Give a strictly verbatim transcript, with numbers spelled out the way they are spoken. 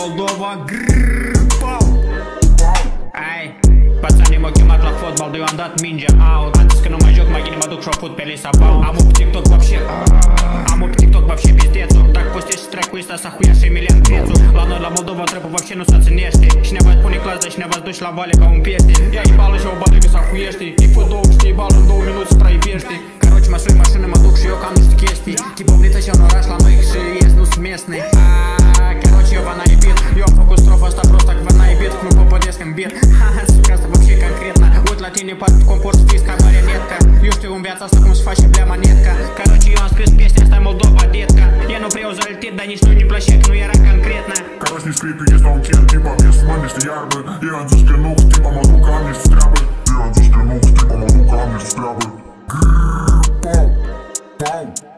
Moldova, grrrr, pau. Ai, pațanii m-au chemat la fotbal, dar eu am dat mingea out. Am zis că nu mai joc, mai gine mă duc și-o fut pe Lisa Bau. Am un TikTok вообще, am un TikTok вообще пиздецul. Dacă postezi trecu ăsta s-a huia și Emilian prețul. La noi la Moldova trepul вообще nu se ținește. Cineva îți pune clas, dar cineva îți duci la vale ca un pieste. Ia-i bală și o bate că s-a huiește. Îi fă două, știi bală în două minute și traivește. Caroci mă sui mașină, mă duc și eu cam niște chestii. Tipovnită și un oraș la noi și ies, nu-s местный. Caroci eu v-am naibit. Eu am făcut strofa asta prostă că v-am naibit. Nu popădesc în bir. Suca asta вообще concretna. Uit la tine, poate te comport să fiți ca marionetca. Eu știu în viața asta cum se face blea manetca. Caroci eu am scris piestea asta în Moldova, детка. Я nu prea uzalitet, dar nici nu ne plăcea că nu era concretna. Caroci ne scrie că ești la un chel, tipa, ești mă niște iarbă. Eu am zis că nu, tipa, mă duc, am niște treabă. Eu am zis că nu, tipa, mă duc, am niște treabă. Grrrr, pau, pau.